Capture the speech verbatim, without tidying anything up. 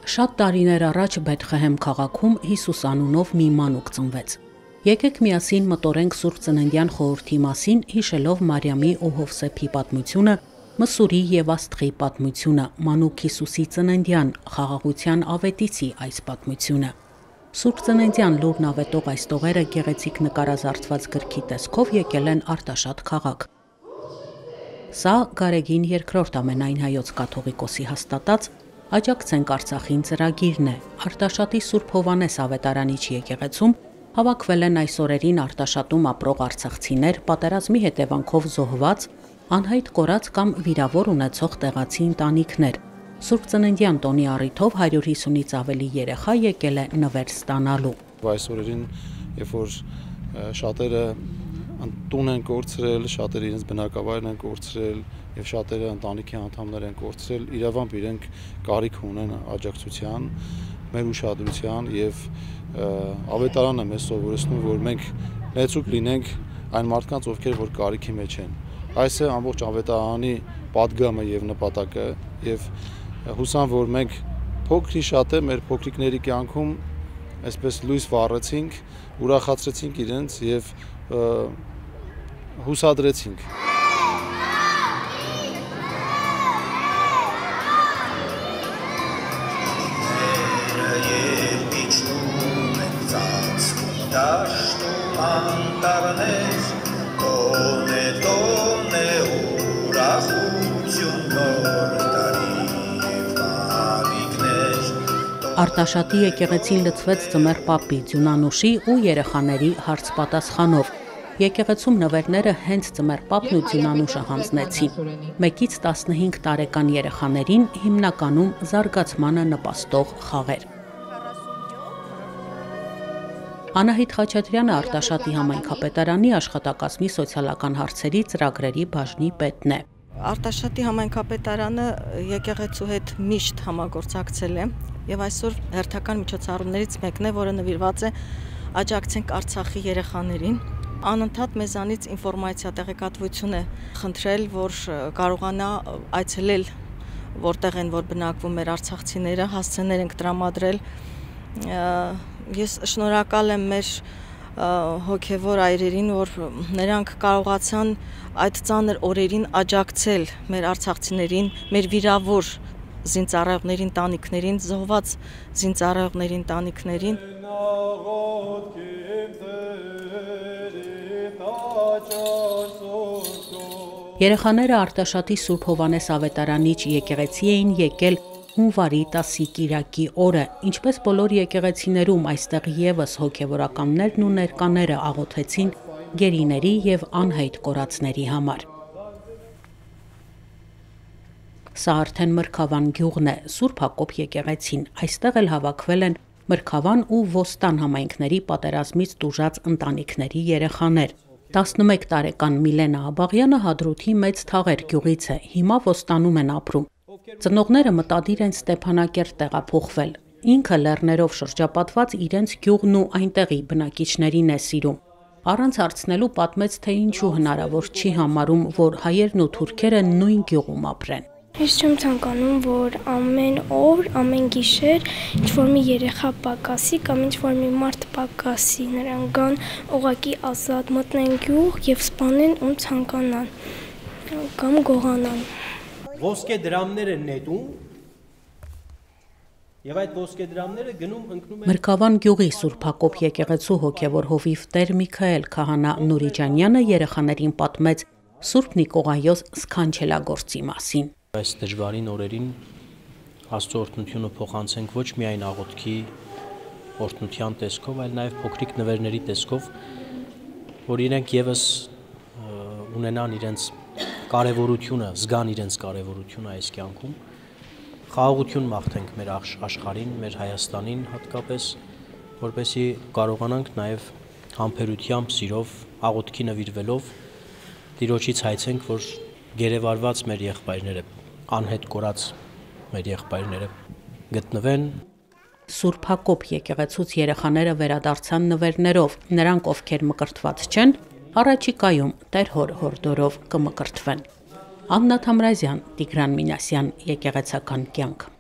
Շատ տարիներ առաջ Բեթխեհեմ քաղաքում Հիսուս անունով մի մանուկ ծնվեց։ Եկեք միասին մտորենք Սուրբ Ծննդյան խորհրդի մասին, հիշելով Մարիամի ու Հովսեփի պատմությունը, Մսուրի եւ Աստղի պատմությունը, մանուկ Հիսուսի ծննդյան, խաղաղության ավետիցի այս պատմությունը։ Սուրբ Ծննդյան լուրն ավետող այս տողերը գեղեցիկ նկարազարդված գրքի տեսքով եկել են Արտաշատ քաղաք։ Սա Գարեգին երկրորդ ամենայն հայոց կաթողիկոսի հաստատած Աջակցենք Արցախին ծրագիրն է։ Արտաշատի Սուրբ Հովանես ավետարանիչ եկեղեցում հավաքվել են այս օրերին Արտաշատում ապրող արցախցիներ, պատերազմի հետևանքով զոհված, անհայտ կորած կամ վիրավոր ունեցող տեղացի ընտանիքներ։ Սուրբ Ծննդյան տոնի առիթով հարյուր հիսունից ավելի երեխա եկել է նվեր ստանալու։ Այս օրերին, երբ որ շատերը տուն են կորցրել, շատերը իրենց բնակավայրն են կորցրել եւ շատերը ընտանիքի անդամներ են կորցրել, իրավամբ իրենք կարիք ունեն աջակցության, մեր ուշադրության եւ ավետարանը մեզ սովորեցնում, որ մենք ներծուկ լինենք այն մարդկանց, ովքեր որ կարիքի մեջ են։ Այս է ամբողջ ավետարանի պատգամը եւ նպատակը եւ հուսամ, որ մենք փոքրի շատ է մեր փոքրիկների կյանքում այսպես լույս վառեցինք, ուրախացրեցինք իրենց եւ հուսադրեցինք։ Արտաշատի եկեղեցին լցվեց Ձմեռ պապի, Ձյունանուշի ու երեխաների հարց պատասխանով։ Եկեղեցում նվերները հենց Ձմեռ պապն ու Ձյունանուշը հանձնեցին։ Մեկից տասնհինգ տարեկան երեխաներին հիմնականում զարգացմանը նպաստող խաղեր։ Անահիտ Խաչատրյանը Արտաշատի համայնքապետարանի աշխատակազմի սոցիալական հարցերի ծրագրերի բաժնի պետն է։ Արտաշատի համայնքապետարանը եկեղեցու հետ միշտ համագործակցել է եւ այսօր հերթական միջոցառումներից մեկն է, որը նվիրված է Աջակցենք Արցախի երեխաներին։ Անընդհատ մեզանից ինֆորմացիա տեղեկատվություն է խնդրել, որ կարողանա այցելել որտեղ են որ բնակվում մեր արցախցիները, հասցեներ ենք տրամադրել։ Ես շնորհակալ եմ մեր հոգևոր այրերին, որ նրանք կարողացան այդ ծանր օրերին աջակցել մեր արցախցիներին, մեր վիրավոր զինծառայողներին, տանիքներին, զոհված զինծառայողներին, տանիքներին։ Երեխաները Արտաշատի Սուրբ Հովանես ավետարանիչ եկեղեցի էին եկել հունվարի տասի կիրակի օրը, ինչպես բոլոր եկեղեցիներում այստեղ եւս հոգևորականներն ու ներկաները աղոթեցին գերիների եւ անհայտ կորածների համար։ Սա արդեն Մրգավան գյուղն է, Սուրբ Հակոբ եկեղեցին, այստեղ էլ հավաքվել են Մրգավան ու Ոստան համայնքների պատերազմից տուժած ընտանիքների երեխաներ։ տասնմեկ տարեկան Միլենա Աբաղյանը Հադրութի մեծ Թաղեր գյուղից է, հիմա Ոստանում են ապրում։ Ծնողները մտադիր են Ստեփանակերտ տեղափոխվել։ Ինքը լեռներով շրջապատված իրենց գյուղն ու այնտեղի բնակիչներին է սիրում։ Առանց հարցնելու պատմեց, թե ինչու հնարավոր չի համարում, որ հայերն ու թուրքերը նույն գյուղում ապրեն։ Ես չեմ ցանկանում, որ ամեն օր, ամեն գիշեր ինչ-որ մի երեխա պակասի կամ ինչ-որ մի մարդ պակասի, նրանք գան ուղղակի ազատ մտնեն գյուղ եւ սպանեն ում ցանկանան կամ գողանան։ Ոսկե դրամները նետում եւ այդ ոսկե դրամները գնում ընկնում են։ Մրգավան գյուղի Սուրբ Հակոբ եկեղեցու հոգևոր հովիվ Տեր Միքայել քահանա Նուրիջանյանը երեխաներին պատմեց Սուրբ Նիկողայոս սքանչելագործի մասին։ Այս դժվարին օրերին Աստծո օրհնությունը փոխանցենք ոչ միայն աղոթքի օրհնության տեսքով, այլ նաեւ փոքրիկ նվերների տեսքով, որ իրենք եւս ունենան իրենց կարևորությունը, զգան իրենց կարևորությունը այս կյանքում։ Խաղաղություն մաղթենք մեր աշխարհին, մեր Հայաստանին հատկապես, որպեսզի կարողանանք նաև համբերությամբ, սիրով, աղոթքի նվիրվելով Տիրոջից հայցենք, որ գերեվարված մեր եղբայրները, անհետ կորած մեր եղբայրները գտնվեն։ Սուրբ Հակոբ եկեղեցուց երեխաները վերադարձան նվերներով, նրանք ովքեր մկրտված չեն, առաջիկայում Տեր հոր հորդորով կմկրտվեն։ Աննա Թամրազյան, Տիգրան Մինասյան, եկեղեցական կյանք։